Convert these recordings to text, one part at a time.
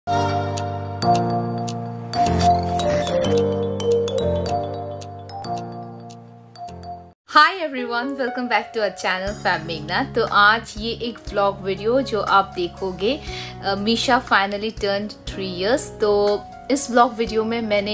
Hi everyone, welcome back to our channel Fab मेघना। तो आज ये एक व्लॉग वीडियो जो आप देखोगे, मीशा फाइनली टर्न्ड 3 इयर्स। तो इस व्लॉग वीडियो में मैंने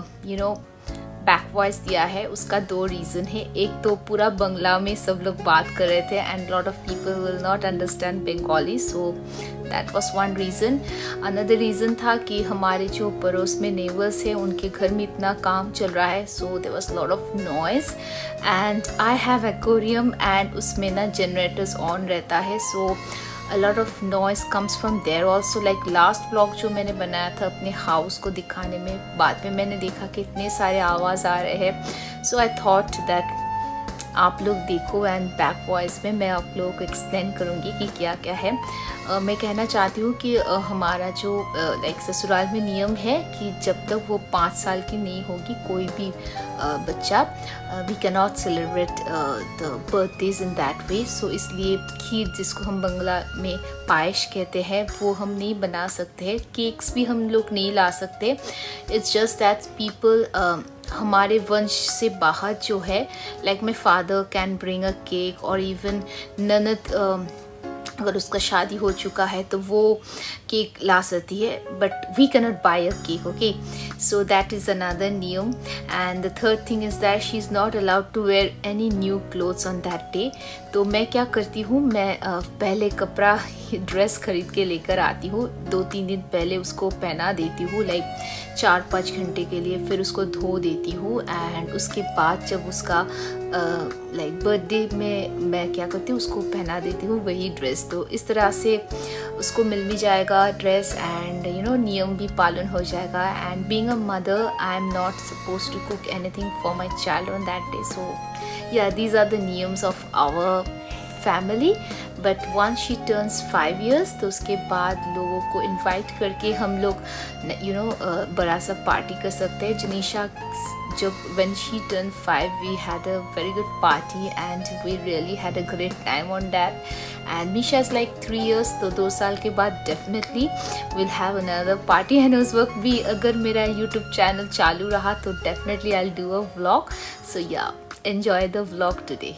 बैक वॉइस दिया है। उसका 2 रीज़न है। एक तो पूरा बंगला में सब लोग बात कर रहे थे and lot of people will not understand Bengali, so that was one reason. Another reason था कि हमारे जो पड़ोस में नेबर्स हैं उनके घर में इतना काम चल रहा है, so there was lot of noise and I have aquarium and उसमें ना जनरेटर्स ऑन रहता है, सो a lot of noise comes from there also। like last vlog जो मैंने बनाया था अपने हाउस को दिखाने में, बाद में मैंने देखा कि इतने सारे आवाज़ आ रहे हैं, so I thought that आप लोग देखो एंड बैक वॉइस में मैं आप लोगों को एक्सप्लेन करूँगी कि क्या क्या है। मैं कहना चाहती हूँ कि हमारा जो लाइक ससुराल में नियम है कि जब तक वो 5 साल की नहीं होगी कोई भी बच्चा, we can not celebrate the birthdays in that way. So इसलिए खीर, जिसको हम बंगला में पायश कहते हैं, वो हम नहीं बना सकते हैं। केक्स भी हम लोग नहीं ला सकते। इट्स जस्ट दैट पीपल हमारे वंश से बाहर जो है, like my father can bring a cake और इवन ननद अगर उसका शादी हो चुका है तो वो केक ला सकती है, but we can not buy a cake, okay. So that is another नियम। And the third thing is that she is not allowed to wear any new clothes on that day. तो मैं क्या करती हूँ, मैं पहले कपड़ा ड्रेस खरीद के लेकर आती हूँ, 2-3 दिन पहले उसको पहना देती हूँ, लाइक 4-5 घंटे के लिए, फिर उसको धो देती हूँ एंड उसके बाद जब उसका लाइक बर्थडे में मैं क्या करती हूँ, उसको पहना देती हूँ वही ड्रेस। तो इस तरह से उसको मिल भी जाएगा ड्रेस एंड नियम भी पालन हो जाएगा। And being a mother, I am not suppose to cook anything for my child on that day. So या दीज आर द नियम्स of our family. But once she turns 5 years तो उसके बाद लोगों को इनवाइट करके हम लोग बड़ा सा पार्टी कर सकते हैं। जनीशा जब when she turned 5 we had a very good party and we really had a great time on that। and Misha is like 3 years, तो 2 साल के बाद definitely we'll have another party। and उस वक्त भी अगर मेरा YouTube चैनल चालू रहा तो definitely I'll do a vlog। so yeah, enjoy the vlog today।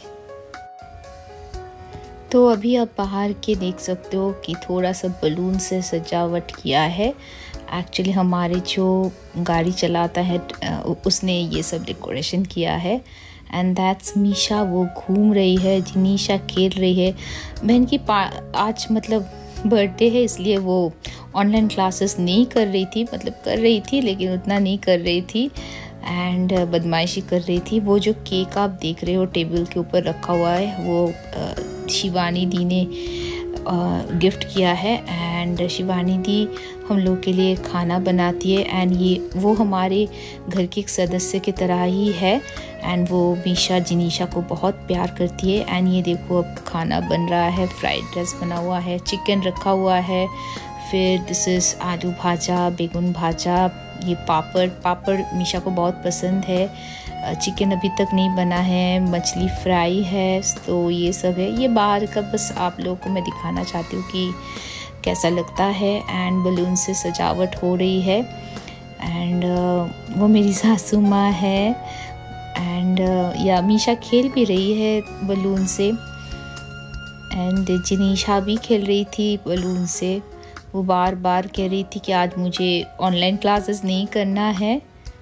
तो अभी आप बाहर के देख सकते हो कि थोड़ा सा बलून से सजावट किया है। एक्चुअली हमारे जो गाड़ी चलाता है उसने ये सब डेकोरेशन किया है। एंड दैट्स मीशा, वो घूम रही है, जिनीशा खेल रही है। बहन की आज मतलब बर्थडे है, इसलिए वो ऑनलाइन क्लासेस नहीं कर रही थी, मतलब कर रही थी लेकिन उतना नहीं कर रही थी एंड बदमाशी कर रही थी। वो जो केक आप देख रहे हो टेबल के ऊपर रखा हुआ है, वो शिवानी दी ने गिफ्ट किया है। एंड शिवानी दी हम लोग के लिए खाना बनाती है एंड ये वो हमारे घर के एक सदस्य की तरह ही है एंड वो मीशा जिनीशा को बहुत प्यार करती है। एंड ये देखो अब खाना बन रहा है, फ्राइड राइस बना हुआ है, चिकन रखा हुआ है, फिर दिस इज़ आलू भाजा, बेगुन भाजा, ये पापड़ मीशा को बहुत पसंद है। चिकन अभी तक नहीं बना है, मछली फ्राई है, तो ये सब है। ये बाहर का बस आप लोगों को मैं दिखाना चाहती हूँ कि कैसा लगता है। एंड बलून से सजावट हो रही है एंड वो मेरी सासू माँ है एंड या मीशा खेल भी रही है बलून से एंड जिनीशा भी खेल रही थी बलून से। वो बार बार कह रही थी कि आज मुझे ऑनलाइन क्लासेस नहीं करना है।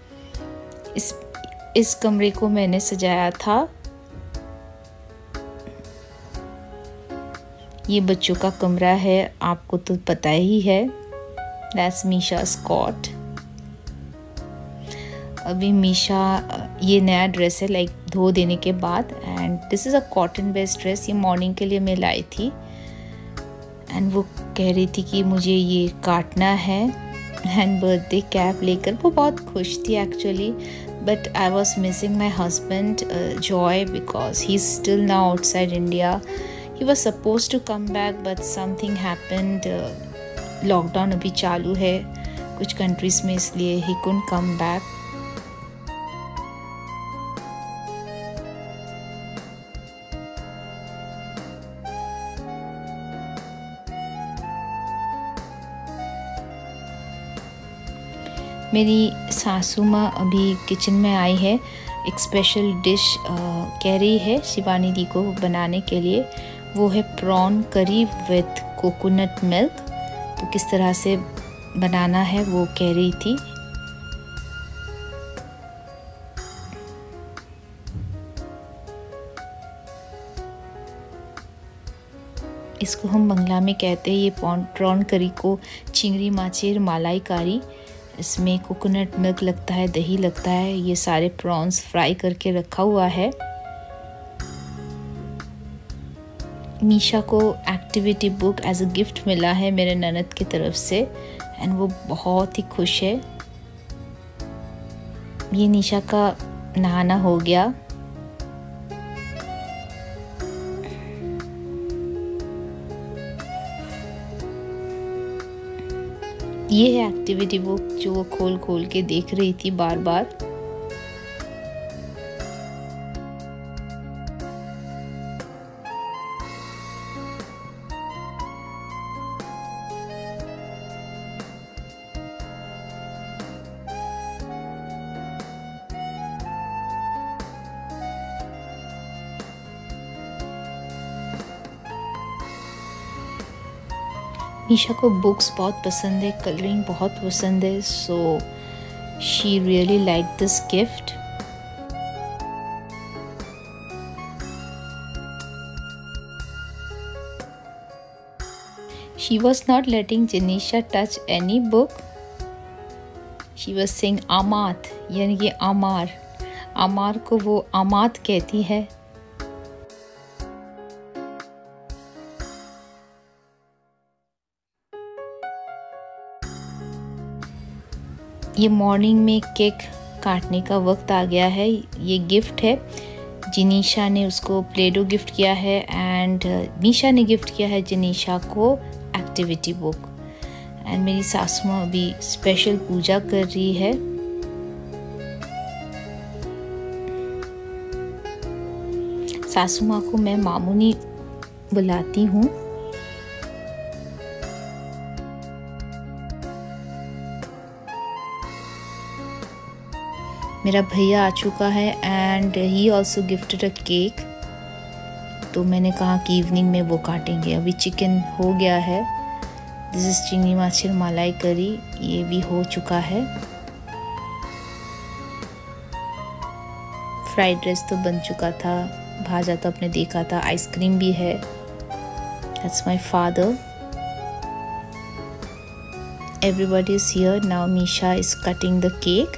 इस कमरे को मैंने सजाया था। ये बच्चों का कमरा है, आपको तो पता ही है। दैट्स मीशा's cot। अभी मीशा ये नया ड्रेस है लाइक धो देने के बाद and this is a cotton based dress. ये मॉर्निंग के लिए मैं लाई थी एंड वो कह रही थी कि मुझे ये काटना है एंड बर्थडे कैप लेकर। वो बहुत खुश थी actually, but I was missing my husband Joy because he is still now outside India. He was suppose to come back but something happened. Lockdown अभी चालू है कुछ कंट्रीज में, इसलिए ही कुडंट कम बैक। मेरी सासू माँ अभी किचन में आई है, एक स्पेशल डिश कह रही है शिवानी दी को बनाने के लिए। वो है प्रॉन करी विद कोकोनट मिल्क। तो किस तरह से बनाना है वो कह रही थी। इसको हम बंगला में कहते हैं, ये प्रॉन करी को चिंगड़ी माचेर मलाई कारी। इसमें कोकोनट मिल्क लगता है, दही लगता है, ये सारे प्रॉन्स फ्राई करके रखा हुआ है। मीशा को activity book as a gift मिला है मेरे ननद की तरफ से एंड वो बहुत ही खुश है। ये निशा का नहाना हो गया। ये है एक्टिविटी बुक जो वो खोल खोल के देख रही थी बार बार। मीशा को बुक्स बहुत पसंद है, कलरिंग बहुत पसंद है, so she really like this gift. She was not letting Janisha touch any book. She was saying आमात, यानी कि आमार। आमार को वो आमात कहती है। ये मॉर्निंग में केक काटने का वक्त आ गया है। ये गिफ्ट है, जिनीशा ने उसको प्ले डो गिफ्ट किया है एंड मीशा ने गिफ्ट किया है जिनीशा को एक्टिविटी बुक। एंड मेरी सासू माँ अभी स्पेशल पूजा कर रही है। सासू माँ को मैं मामूनी बुलाती हूँ। मेरा भैया आ चुका है and he also gifted a cake. तो मैंने कहा कि इवनिंग में वो काटेंगे। अभी चिकन हो गया है। दिस इज चिंगड़ी माचेर मलाई करी, ये भी हो चुका है। फ्राइड राइस तो बन चुका था, भाजा तो आपने देखा था, आइसक्रीम भी है। That's my father. Everybody is here now. Misha is cutting the cake.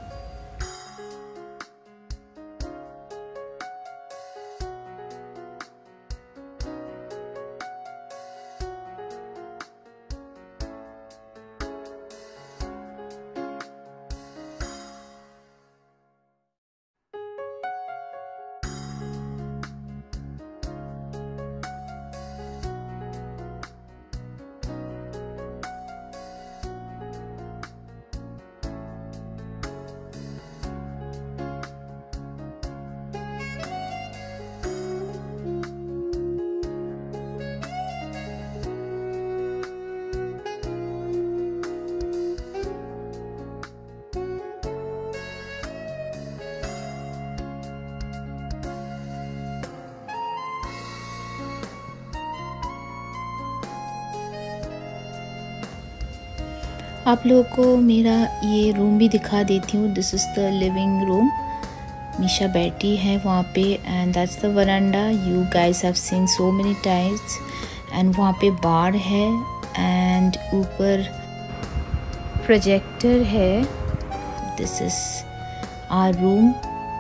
आप लोगों को मेरा ये रूम भी दिखा देती हूँ। This is the living room. Misha बैठी है वहाँ पे and that's the veranda. You guys have seen so many times. And वहाँ पे बार है एंड ऊपर प्रोजेक्टर है। This is our room.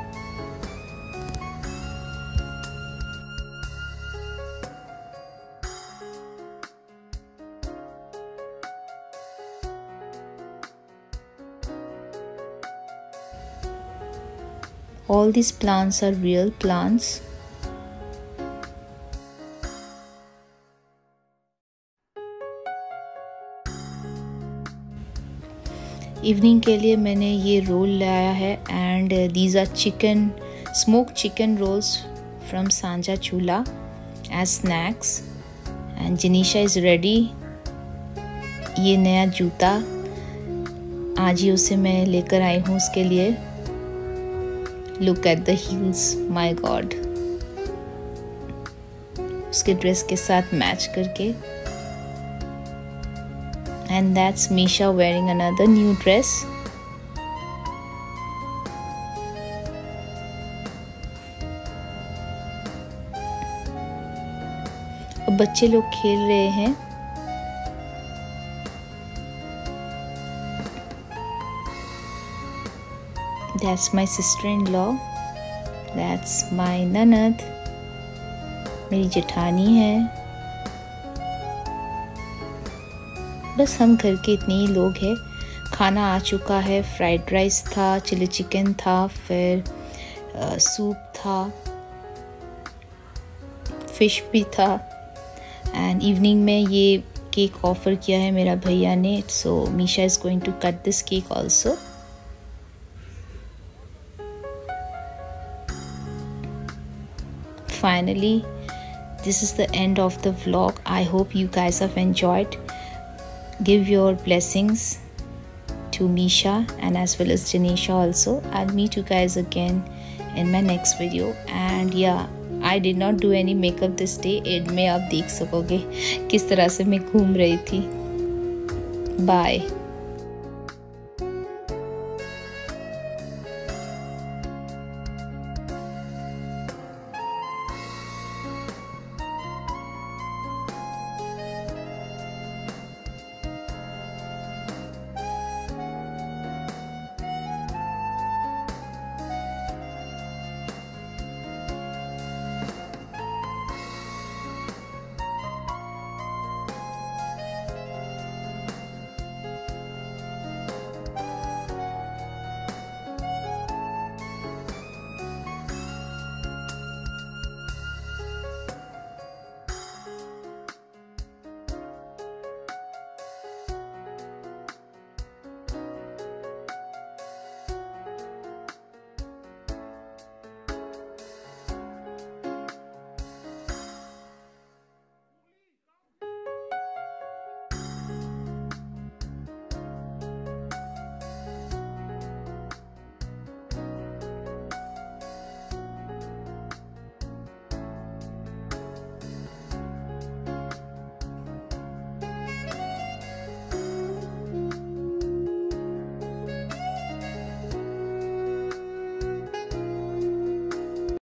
All these plants are real plants. Evening के लिए मैंने ये रोल लाया है and these are chicken, smoked chicken rolls from Sanja Chula as snacks. And Janisha is ready. ये नया जूता आज ही उसे मैं लेकर आई हूँ उसके लिए। Look at the heels, my god, उसके ड्रेस के साथ मैच करके। And that's Misha wearing another new dress. अब बच्चे लोग खेल रहे हैं। That's my sister-in-law. That's my ननद, मेरी जेठानी है। बस हम घर के इतने ही लोग हैं। खाना आ चुका है, फ्राइड राइस था, चिली चिकन था, फिर सूप था, फिश भी था। एंड इवनिंग में ये केक ऑफ़र किया है मेरा भैया ने, so Misha is going to cut this cake also. Finally, this is the end of the vlog. I hope you guys have enjoyed. Give your blessings to Meesha and as well as Janisha also. I'll meet you guys again in my next video. And yeah, I did not do any makeup this day. Ad में आप देख सकोगे किस तरह से मैं घूम रही थी। Bye.